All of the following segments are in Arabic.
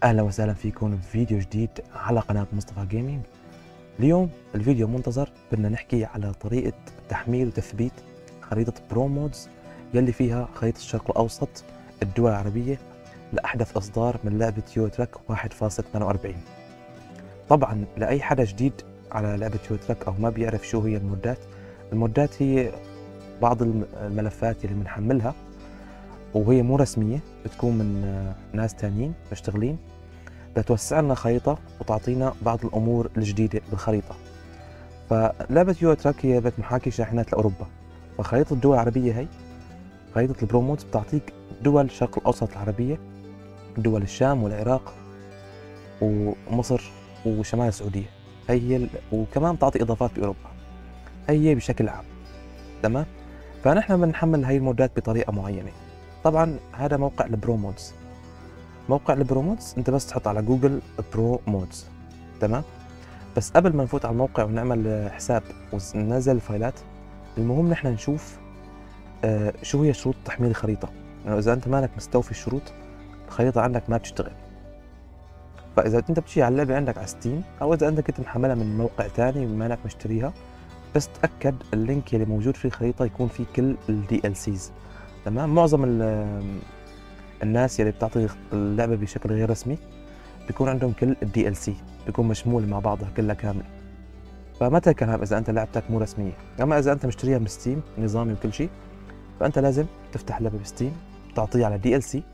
اهلا وسهلا فيكم بفيديو جديد على قناة مصطفى جيمنج. اليوم الفيديو منتظر، بدنا نحكي على طريقة تحميل وتثبيت خريطة برو مودز يلي فيها خريطة الشرق الاوسط الدول العربية لاحدث اصدار من لعبة يورو تراك 1.48. طبعا لاي حدا جديد على لعبة يورو تراك او ما بيعرف شو هي المودات هي بعض الملفات اللي بنحملها وهي مو رسمية، بتكون من ناس تانيين مشتغلين لتوسع لنا خريطة وتعطينا بعض الأمور الجديدة بالخريطة. فلعبة يورو تراك هي لعبة محاكي شاحنات لأوروبا، فخريطة الدول العربية هي خريطة البرومودز بتعطيك دول الشرق الأوسط العربية، دول الشام والعراق ومصر وشمال السعودية، وكمان بتعطي إضافات بأوروبا. هي بشكل عام تمام. فنحن بنحمل هاي المودات بطريقة معينة. طبعا هذا موقع البرومودز. موقع البرومودز انت بس تحط على جوجل برو مودز، تمام. بس قبل ما نفوت على الموقع ونعمل حساب وننزل الفايلات، المهم نحن نشوف شو هي شروط تحميل الخريطة. يعني اذا انت مالك مستوفي الشروط الخريطة عندك ما بتشتغل. فاذا انت بتجي على اللعبة عندك على ستيم او اذا انت كنت محملها من موقع ثاني ومالك مشتريها، بس تأكد اللينك اللي موجود في الخريطة يكون فيه كل الدي ال سيز، تمام. معظم الناس اللي بتعطي اللعبة بشكل غير رسمي بيكون عندهم كل الدي ال سي، بيكون مشمول مع بعضها كلها كامل. فمتى الكلام اذا انت لعبتك مو رسمية. اما اذا انت مشتريها من ستيم نظامي وكل شيء، فانت لازم تفتح اللعبة بستيم، تعطيها على دي ال سي،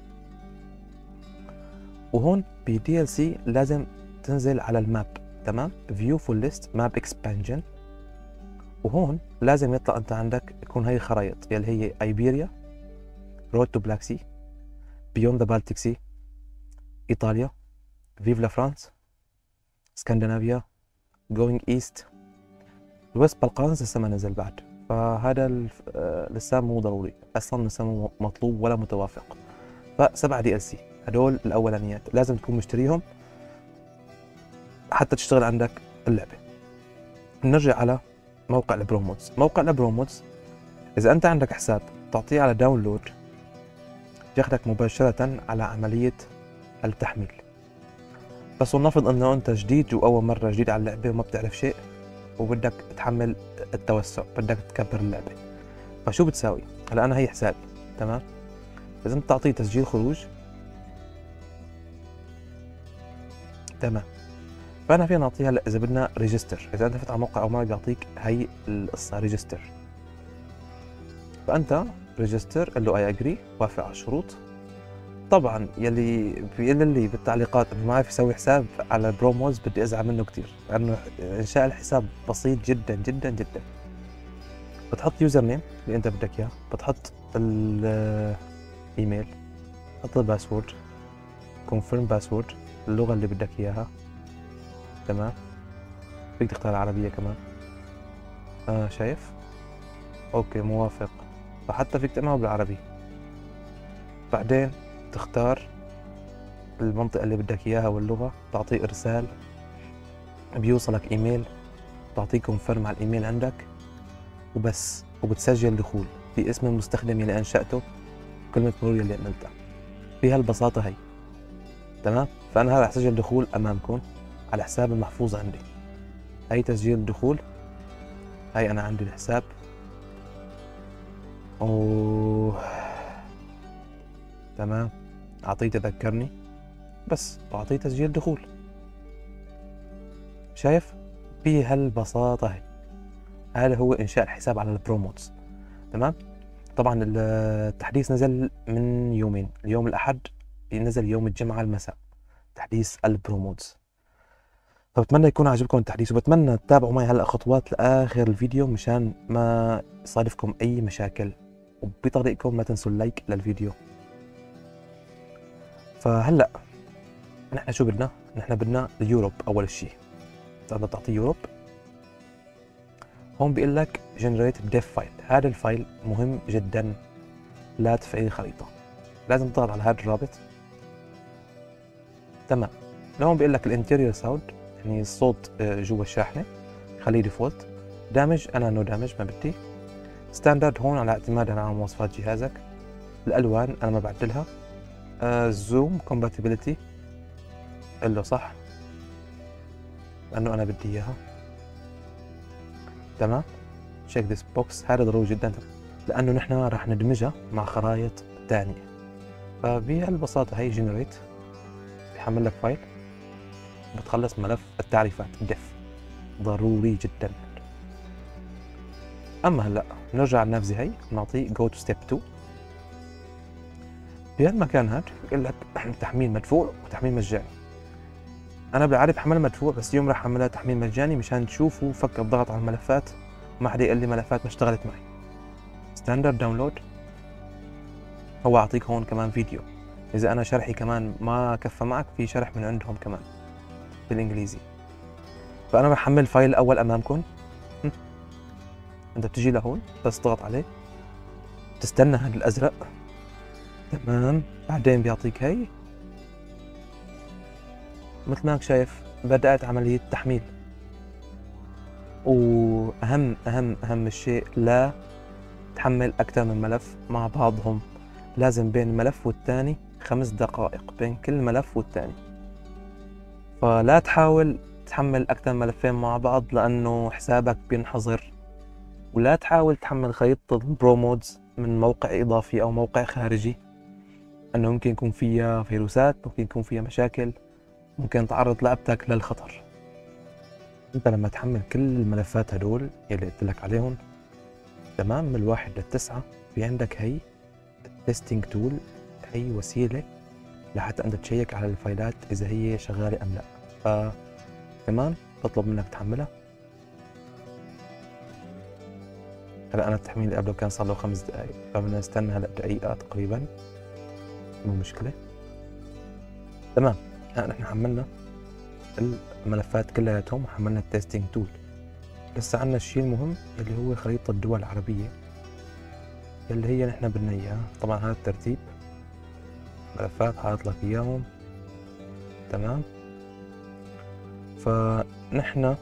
وهون بدي ال سي لازم تنزل على الماب، تمام. فيو فول ليست ماب اكسبانجن، وهون لازم يطلع انت عندك يكون هي خرائط يلي هي ايبيريا، رود تو بلاك سي، بيوند ذا بالتيك سي، ايطاليا، فيف لا فرانس، اسكندنافيا، جوينج ايست. الويست بالقانز لسه ما نزل بعد، فهذا لسه مو ضروري اصلا، لسه مو مطلوب ولا متوافق. ف7 دي ال سي هدول الاولانيات لازم تكون مشتريهم حتى تشتغل عندك اللعبه. نرجع على موقع البرومودز. موقع البرومودز اذا انت عندك حساب تعطيه على داونلود، ياخدك مباشره على عمليه التحميل. بس ولنفرض انه انت جديد واول مره جديد على اللعبه وما بتعرف شيء وبدك تحمل التوسع، بدك تكبر اللعبه، فشو بتساوي؟ هلا انا هي حسابي، تمام. لازم تعطيه تسجيل خروج، تمام. فانا فينا نعطيها هلا اذا بدنا ريجستر. اذا انت فتح على الموقع او ما بيعطيك هي القصه ريجستر، فانت ريجستر قل له اي اجري، وافق على الشروط. طبعا يلي بيقول لي بالتعليقات انه ما عارف يسوي حساب على البروموز بدي ازعل منه كثير، لانه انشاء الحساب بسيط جدا جدا جدا. بتحط يوزر نيم اللي انت بدك اياه، بتحط الايميل، بتحط الباسورد، كونفيرم باسورد، اللغه اللي بدك اياها، تمام. فيك تختار العربيه كمان، شايف؟ اوكي موافق. فحتى فيك تعمله بالعربي. بعدين تختار المنطقة اللي بدك اياها واللغة، تعطيه ارسال، بيوصلك ايميل، تعطيه كونفيرم على الايميل عندك وبس. وبتسجل دخول في اسم المستخدم اللي انشأته، كلمة مرور اللي عملتها. بهالبساطة هي، تمام. فانا هذا رح سجل دخول امامكم على حساب المحفوظ عندي. هي تسجيل الدخول، هي انا عندي الحساب. تمام. اعطيه تذكرني بس، واعطيه تسجيل دخول. شايف؟ بهالبساطة هي. هذا هو انشاء الحساب على البرومودز، تمام. طبعا التحديث نزل من يومين، اليوم الاحد نزل يوم الجمعة المساء تحديث البرومودز. فبتمنى يكون عجبكم التحديث، وبتمنى تتابعوا معي هلا خطوات لاخر الفيديو مشان ما يصادفكم اي مشاكل، وبطريقكم ما تنسوا اللايك للفيديو. فهلا نحن شو بدنا؟ نحن بدنا اليوروب اول شيء. بدك تعطيه يوروب، هون بيقول لك جنريت ديف فايل. هذا الفايل مهم جدا لتفعيل الخريطة. لازم تضغط على هذا الرابط، تمام. هون بيقول لك الانتيريور ساوند، يعني الصوت جوا الشاحنة، خليه ديفولت. دامج انا نو دامج ما بدي. ستاندرد هون على اعتماد على مواصفات جهازك. الالوان انا ما بعدلها. زوم كومباتيبلتي قل له صح لانه انا بدي اياها. تمام. تشيك ذيس بوكس، هذا ضروري جدا لانه نحن راح ندمجها مع خرائط ثانيه. فبهالبساطه هي جنريت بحمل لك فايل، بتخلص ملف التعريفات ديف، ضروري جدا. اما هلا نرجع للنافذه هي، نعطيه جو تو ستيب 2. بهالمكان هاد يقول لك تحميل مدفوع وتحميل مجاني. انا بالعاده بحملها مدفوع، بس اليوم راح اعملها تحميل مجاني مشان تشوفوا فك الضغط على الملفات وما حدا يقول لي ملفات ما اشتغلت معي. ستاندرد داونلود. هو اعطيك هون كمان فيديو، اذا انا شرحي كمان ما كفى معك في شرح من عندهم كمان بالانجليزي. فانا بحمل الفايل الاول امامكم. انت بتجي لهون بس تضغط عليه، تستنى هذا الازرق. تمام. بعدين بيعطيك هي، مثل ما شايف بدأت عملية تحميل. وأهم أهم أهم الشيء، لا تحمل أكثر من ملف مع بعضهم، لازم بين ملف والتاني 5 دقائق بين كل ملف والتاني. فلا تحاول تحمل أكثر ملفين مع بعض لأنه حسابك بينحظر. ولا تحاول تحمل خريطة البرو مودز من موقع إضافي أو موقع خارجي، أنه ممكن يكون فيها فيروسات، ممكن يكون فيها مشاكل، ممكن تعرض لابتك للخطر. انت لما تحمل كل الملفات هدول اللي قلت لك عليهم، تمام، من 1 ل9، في عندك هي التستنج تول. هي وسيله لحتى انت تشيك على الفايلات اذا هي شغاله ام لا. فكمان بطلب منك تحملها. هلا انا التحميل اللي قبله كان صار له 5 دقائق، فبدنا نستنى هلا دقيقه تقريبا، مو مشكله. تمام. هلا نحن حملنا الملفات كلياتهم وحملنا التستنج تول. لسه عنا الشيء المهم اللي هو خريطة الدول العربية اللي هي نحن بدنا اياها. طبعا هذا الترتيب ملفات حاط لك اياهم. تمام. فنحن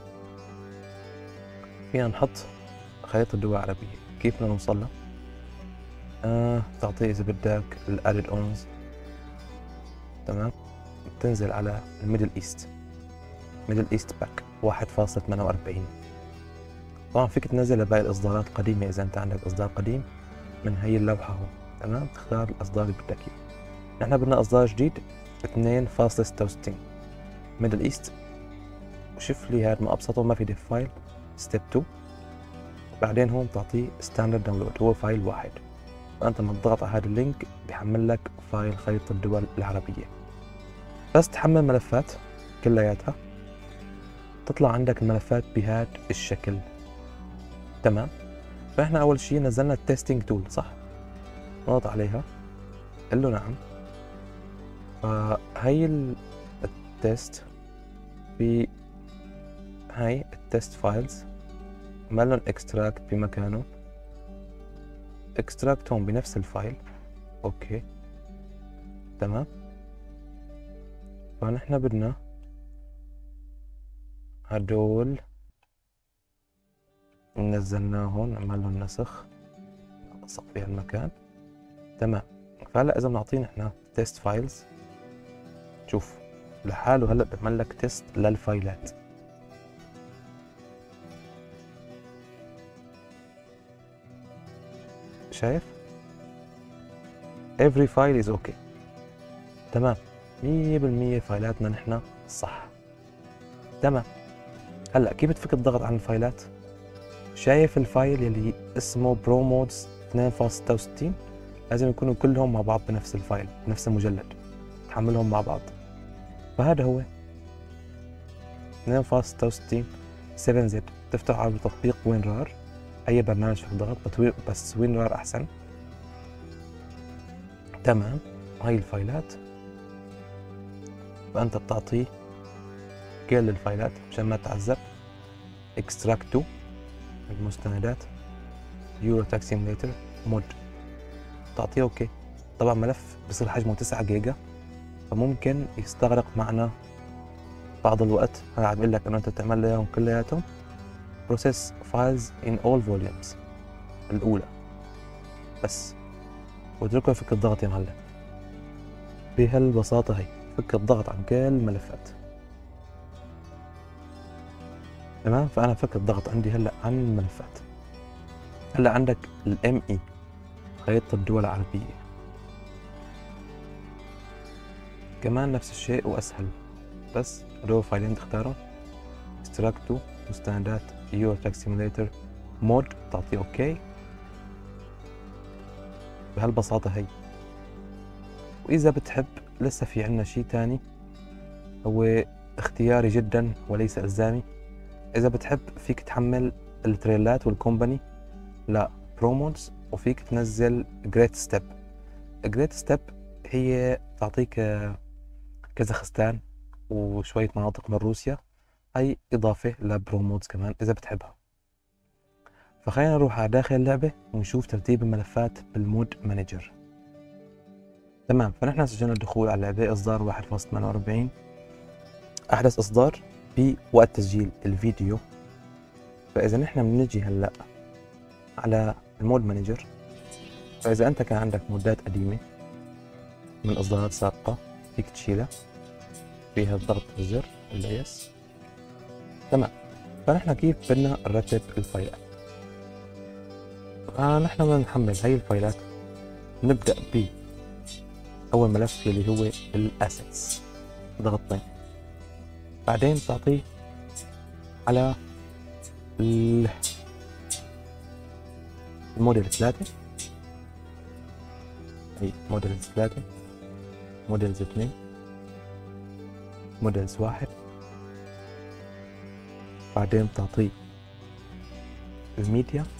فينا نحط خريطة الدول العربية. كيف بدنا نوصل لها؟ تعطيه اذا بدك الادد اونز. تمام. بتنزل على الميدل ايست، ميدل ايست باك 1.48. طبعا فيك تنزل باقي الاصدارات القديمه اذا انت عندك اصدار قديم من هي اللوحه هون. تمام. تختار الاصدار اللي بدك اياه. نحن بدنا اصدار جديد 2.66 ميدل ايست. وشوف لي هذا ما ابسطه، ما في ديف فايل. ستيب 2 بعدين هون بتعطيه ستاندرد داونلود، هو فايل واحد. فانت لما تضغط على هذا اللينك بيحمل لك فايل خريطه الدول العربيه. بس تحمل ملفات كلياتها، تطلع عندك الملفات بهذا الشكل. تمام. فاحنا اول شيء نزلنا التستنج تول، صح؟ نضغط عليها، قل له نعم. فهي التست، في هاي التست فايلز عملن اكستراكت بمكانه، اكستراكت هون بنفس الفايل. اوكي. تمام. فنحن بدنا هدول نزلناهم، عملنا نسخ، نلصق في هالمكان. تمام. فهلا اذا بنعطيه نحن تيست فايلز، شوف لحاله هلا بيعمل لك تيست للفايلات. شايف؟ every file is okay. تمام. 100% فايلاتنا نحن صح. تمام. هلا كيف بتفك الضغط عن الفايلات؟ شايف الفايل يلي اسمه برو مودز 2.66؟ لازم يكونوا كلهم مع بعض بنفس الفايل، بنفس المجلد، تحملهم مع بعض. فهذا هو 2.66 7Z. تفتح على تطبيق وينرار، اي برنامج في الضغط، بس وينرار احسن. تمام. هاي الفايلات، فانت بتعطيه كل الفايلات مشان ما تعذب. اكستراكت تو المستندات، يورو تاك سيميليتر مود، تعطيه اوكي. طبعا ملف بصير حجمه 9 جيجا، فممكن يستغرق معنا بعض الوقت. انا عم بقول لك انه انت تعمل لهم كلياتهم process files in all volumes الاولى بس، واتركه يفك الضغط يا معلم. بهالبساطه هي فك الضغط عن كل الملفات. تمام، فأنا فك الضغط عندي هلا عن الملفات. هلا عندك ME خريطة الدول العربية، كمان نفس الشيء وأسهل، بس هدول فايلين تختارهم، اشتراكتو مستندات يورو تراك سيميليتر مود، تعطيه اوكي بهالبساطة هي. وإذا بتحب لسه في عنا شيء تاني هو اختياري جدا وليس إلزامي، إذا بتحب فيك تحمل التريلات والكومباني لا برومودز، وفيك تنزل جريت ستيب. جريت ستيب هي تعطيك كازاخستان وشوية مناطق من روسيا، هي إضافة لبرومودز كمان إذا بتحبها. فخلينا نروح على داخل اللعبة ونشوف ترتيب الملفات بالمود مانجر. تمام، فنحن سجلنا الدخول على اللعبة إصدار 1.48، أحدث إصدار بوقت تسجيل الفيديو. فإذا نحن بنجي هلأ على المود مانجر، فإذا أنت كان عندك مودات قديمة من إصدارات سابقة فيك تشيلها، فيها الضغط الزر اليس. تمام، فنحن كيف بدنا نرتب الفايلات؟ نحن بدنا نحمل هاي الفايلات. نبدأ ب أول ملف اللي هو الأسيتس، ضغطين، بعدين تعطيه على الموديل 3، هي موديل 3، موديل 2، موديل 1، بعدين بتعطيه الميديا.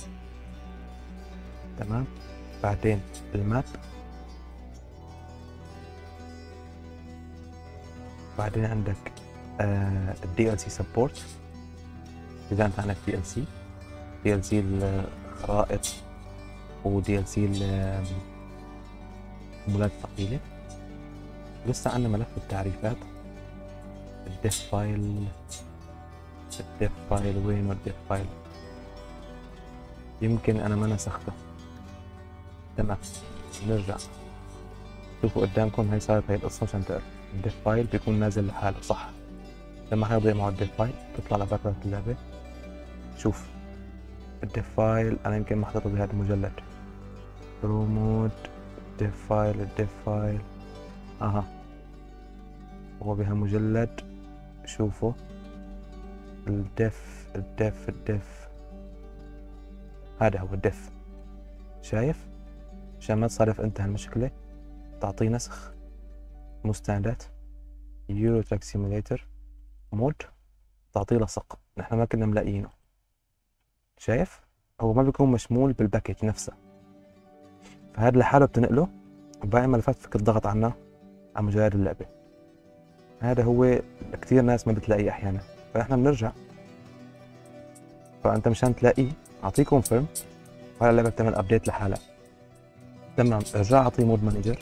تمام، بعدين الماب، بعدين عندك DLC سبورت إذا أنت عندك DLC الخرائط DLC الحمولات الثقيلة. لسه عندنا ملف التعريفات، الديف فايل وين الديف فايل؟ يمكن أنا ما نسخته. تمام، نرجع شوفوا قدامكم، هاي صارت هاي القصة عشان تعرف الديف فايل بيكون نازل لحاله صح. لما حيضيع معه الديف فايل تطلع لبرا اللعبة. شوف الديف فايل أنا يمكن ما حطيته بهذا المجلد، برومود الديف فايل هو بهالمجلد. شوفوا الديف هذا هو الديف، شايف؟ عشان ما تصادف انت هالمشكلة تعطيه نسخ مستندات يورو تراك سيميليتر مود، تعطيه لصق، نحن ما كنا ملاقيينه. شايف؟ هو ما بيكون مشمول بالباكج نفسه، فهذا لحاله بتنقله، وباقي ملفات فيك تضغط عنه على مجرد اللعبة. هذا هو كثير ناس ما بتلاقيه احيانا، فنحن بنرجع، فانت مشان تلاقيه اعطيه كونفيرم، وهلا اللعبة بتعمل ابديت لحالها. تمام، ارجع اعطيه مود مانجر،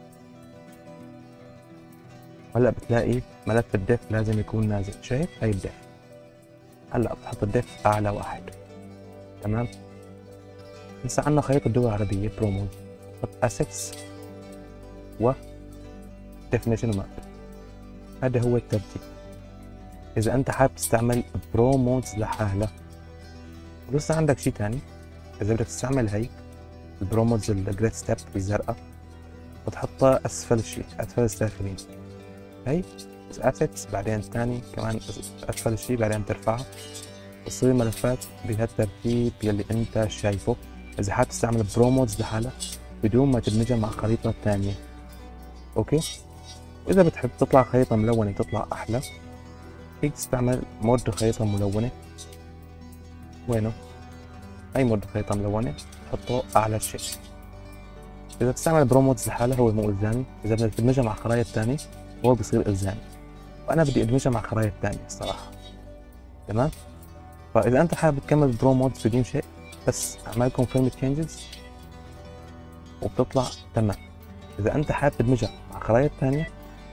هلا بتلاقي ملف الديف لازم يكون نازل. شايف؟ هاي الديف، هلا بتحط الديف اعلى واحد. تمام، لسه عندنا خريطة الدول العربية برومود، حط اسيتس و ديفينيشن ماب. هذا هو الترتيب اذا انت حابب تستعمل برومودز لحالها. ولسه عندك شيء ثاني، اذا بدك تستعمل هي البرومودز الجريت ستيب الزرقاء بتحطها اسفل الشيء، اسفل السافلين. هي اسيتس، بعدين الثاني كمان اسفل الشيء، بعدين ترفعها بتصير ملفات بهالترتيب يلي انت شايفه. اذا حابب تستعمل برومودز لحالها بدون ما تدمجها مع خريطة ثانية، اوكي؟ واذا بتحب تطلع خريطة ملونة تطلع احلى، فيك تستعمل مود خريطة ملونة. وينه؟ اي مود خريطة ملونة تحطه اعلى شيء. اذا بتستعمل برومودز لحالها هو مو الزامي، اذا بدك تدمجها مع خرائط ثانية هو بصير الزامي، وانا بدي ادمجها مع خرائط ثانية الصراحة. تمام؟ فاذا انت حابب تكمل برومودز بدون شيء، بس اعمل كونفيرم تشينجز وبتطلع تمام. اذا انت حابب تدمجها مع خرائط ثانية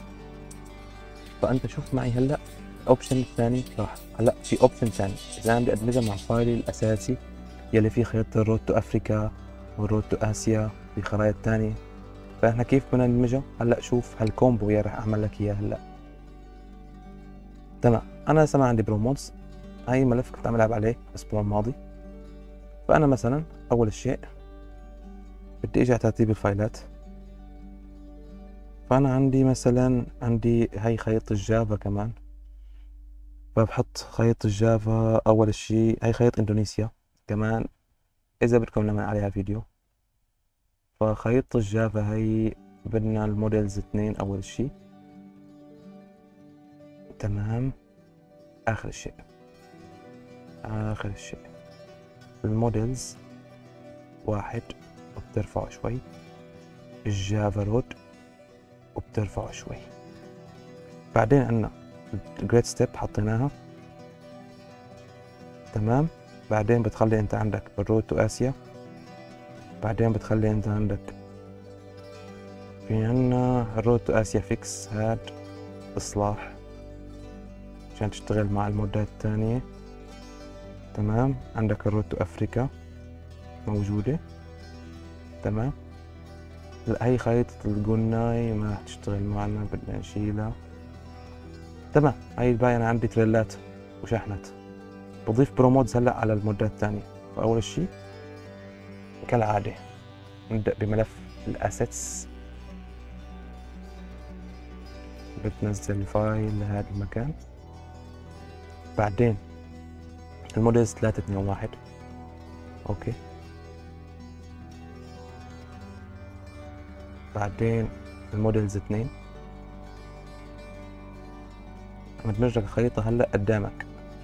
فانت شوف معي هلا الاوبشن الثاني راح. هلا في اوبشن ثاني، اذا انا بدي ادمجها مع فايلي الاساسي يلي فيه خريطة الرود تو افريكا والرود تو اسيا، في خرائط ثانية فاحنا كيف بدنا ندمجه هلا؟ شوف هالكومبو يا رح اعمل لك اياه هلا. تمام، انا هسه ما عندي برو مودز، هاي ملف كنت عم العب عليه الاسبوع الماضي. فانا مثلا اول شيء بدي اجي على ترتيب الفايلات. فانا عندي مثلا هاي خريطة الجافا كمان، فبحط خريطة الجافا اول شيء. هاي خريطة اندونيسيا كمان اذا بدكم نعمل عليها فيديو. فخريطة الجافا هاي بدنا الموديلز 2 اول شيء. تمام، اخر شيء الموديلز 1 وبترفعه شوي، الجافا رود وبترفعه شوي. بعدين عندنا الجريت ستيب حطيناها. تمام، بعدين بتخلي انت عندك الرود تو اسيا. بعدين بتخلي انت عندك في عنا الرود تو اسيا فيكس، هاد اصلاح عشان تشتغل مع المودات الثانية. تمام، عندك الرود تو افريكا موجودة. تمام، لا هي خريطة الجوناي ما رح تشتغل معنا، بدنا نشيلها. تمام، هاي الباقي انا عندي تريلات وشحنات. بضيف برومودز هلا على المودات الثانية. فاول شيء كالعادة نبدأ بملف الاسيتس. بتنزل فايل لهذا المكان. بعدين الموديلز 321 اوكي. بعدين الموديلز 2 مدمج لك الخريطة هلا قدامك.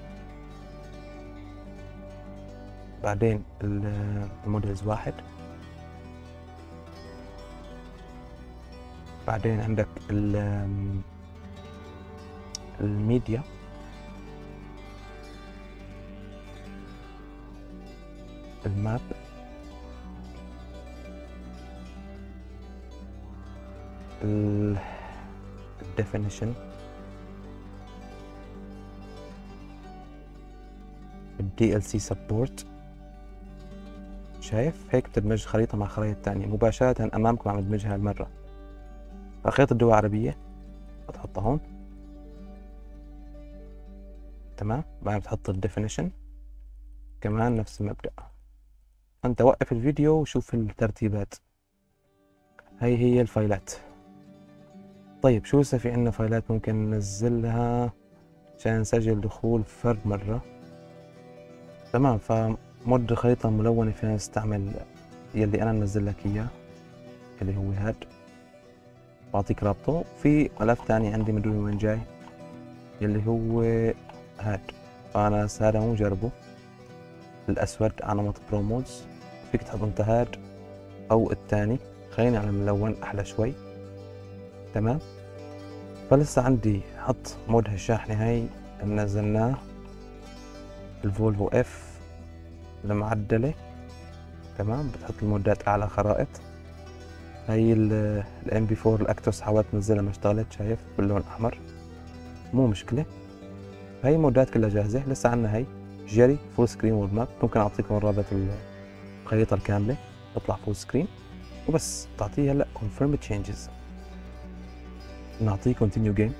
بعدين الموديلز 1. بعدين عندك الميديا. الماب. الديفينيشن. الدي ال سي سبورت. شايف هيك بتدمج خريطة مع خرائط تانية مباشرة أمامكم. عم ادمجها هالمرة. خريطة الدول العربية بتحطها هون. تمام، بعدين بتحط الديفينيشن كمان نفس المبدأ. أنت وقف الفيديو وشوف الترتيبات. هي الفايلات. طيب شو هسه في عنا فايلات ممكن ننزلها عشان نسجل دخول فرد مرة. تمام، فمود الخريطة الملونة فينا نستعمل يلي أنا منزل لك إياه اللي هو هاد. بعطيك رابطه. في ملف تاني عندي مدري وين جاي يلي هو هاد. فأنا هذا مو جربه الأسود على نمط برو مودز. فيك تحط انت هاد أو التاني. خليني على الملون أحلى شوي. تمام، فلسه عندي حط مود هالشاحنة هاي نزلناه الفولفو اف المعدلة. تمام، بتحط المودات أعلى خرائط. هاي الام بي 4 الاكتوس حاولت تنزلها ما اشتغلت. شايف باللون الأحمر؟ مو مشكلة، هاي مودات كلها جاهزة. لسه عنا هاي جيري فول سكرين وورد ماب. ممكن أعطيكم رابط الخريطة الكاملة تطلع فول سكرين وبس. تعطيه هلا confirm changes. نعطيه continue game.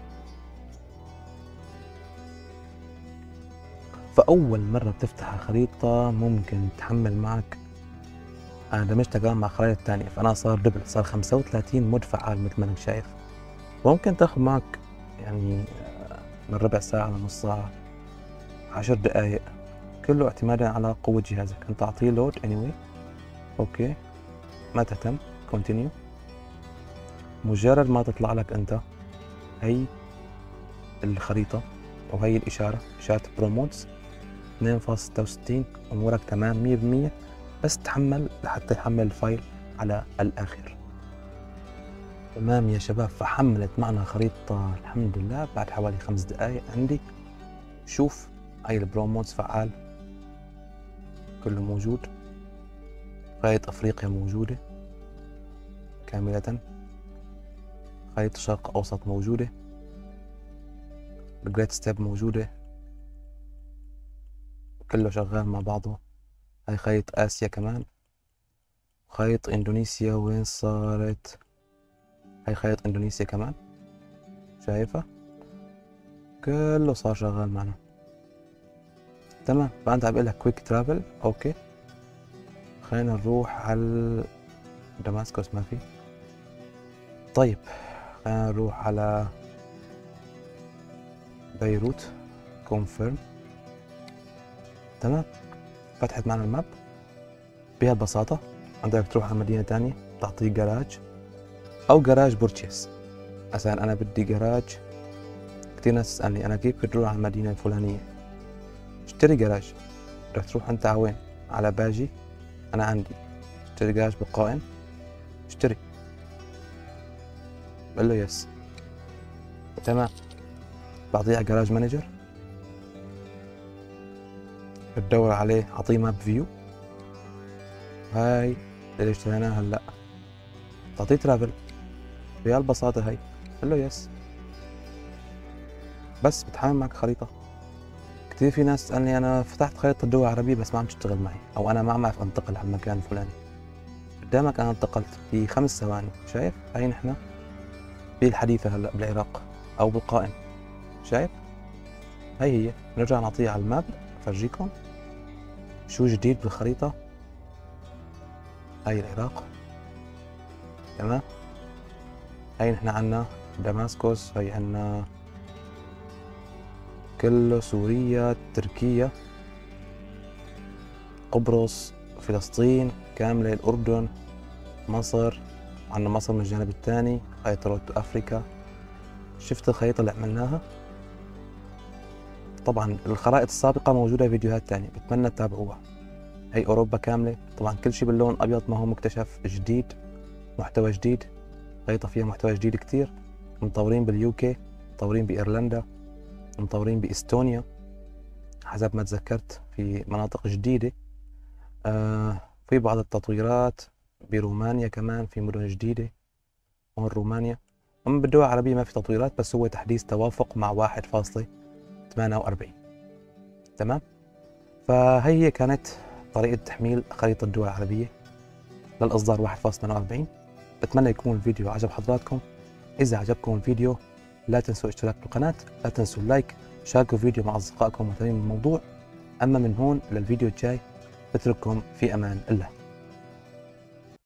فأول مرة بتفتح الخريطة ممكن تحمل معك. أنا دمجتها كمان مع خرائط تانية فأنا صار دبل، صار 35 مود فعال مثل ما أنك شايف. وممكن تاخذ معك يعني من ربع ساعة لنص ساعة 10 دقايق، كله اعتمادا على قوة جهازك. أنت أعطيه لود anyway. أوكي، ما تهتم continue. مجرد ما تطلع لك أنت هي الخريطة وهي الإشارة، إشارة برو مودز 2.66 أمورك تمام 100%. بس تحمل لحتى يحمل الفايل على الآخر. تمام يا شباب، فحملت معنا خريطة الحمد لله بعد حوالي 5 دقايق عندي. شوف هاي البرو مودز فعال كله موجود. خريطة أفريقيا موجودة كاملة. خريطة الشرق أوسط موجودة. الجريت ستيب موجودة. كله شغال مع بعضه. هاي خريطة آسيا كمان. خريطة اندونيسيا وين صارت؟ هاي خريطة اندونيسيا كمان، شايفة؟ كله صار شغال معنا. تمام، فأنت عم بقول لك كويك ترافل، اوكي. خلينا نروح على دماسكوس، ما في. طيب خلينا نروح على بيروت، كونفيرم. تمام، فتحت معنا الماب بهالبساطة. عندك تروح على مدينة تانية تعطيه جراج أو جراج بورتشيس. مثلا أنا بدي جراج، كتير ناس تسألني أنا كيف بدي أروح على المدينة الفلانية؟ اشتري جراج. بدك تروح أنت على وين؟ على باجي، أنا عندي اشتري جراج بالقائم، اشتري، بقول له يس. تمام، بعطيه على جراج مانجر، بتدور عليه، أعطيه ماب فيو. هاي اللي اشتريناها هلا، تعطيه ترافل بهالبساطة هاي، بقول له يس، بس بتحمل معك خريطة. كتير في ناس تسألني أنا فتحت خريطة الدول العربية بس ما عم تشتغل معي، أو أنا ما عم أعرف أنتقل على المكان الفلاني. قدامك أنا انتقلت في 5 ثواني، شايف؟ هاي نحن بالحديثة هلا بالعراق أو بالقائم، شايف؟ هاي هي. نرجع نعطيها على الماب، أفرجيكم شو جديد بالخريطة. هاي العراق، تمام. هاي نحن عنا دماسكوس، هاي عنا كله سوريا، تركيا، قبرص، فلسطين كاملة، الأردن، مصر. عنا مصر من الجانب الثاني، هاي رود أفريكا. شفت الخريطة اللي عملناها؟ طبعا الخرائط السابقة موجودة فيديوهات تانية، بتمنى تتابعوها. هي أوروبا كاملة، طبعا كل شيء باللون أبيض ما هو مكتشف جديد، محتوى جديد، خريطة فيها محتوى جديد كتير. مطورين باليوكي، مطورين بإيرلندا، مطورين بإستونيا حسب ما تذكرت، في مناطق جديدة. في بعض التطويرات برومانيا كمان، في مدن جديدة هون رومانيا. أما بالدول العربية ما في تطويرات، بس هو تحديث توافق مع 1.48. تمام. فهي كانت طريقة تحميل خريطة الدول العربية للإصدار 1.48. بتمنى يكون الفيديو عجب حضراتكم. إذا عجبكم الفيديو لا تنسوا الاشتراك بالقناة، لا تنسوا اللايك، شاركوا الفيديو مع أصدقائكم مهتمين بالموضوع. أما من هون للفيديو الجاي بترككم في أمان الله.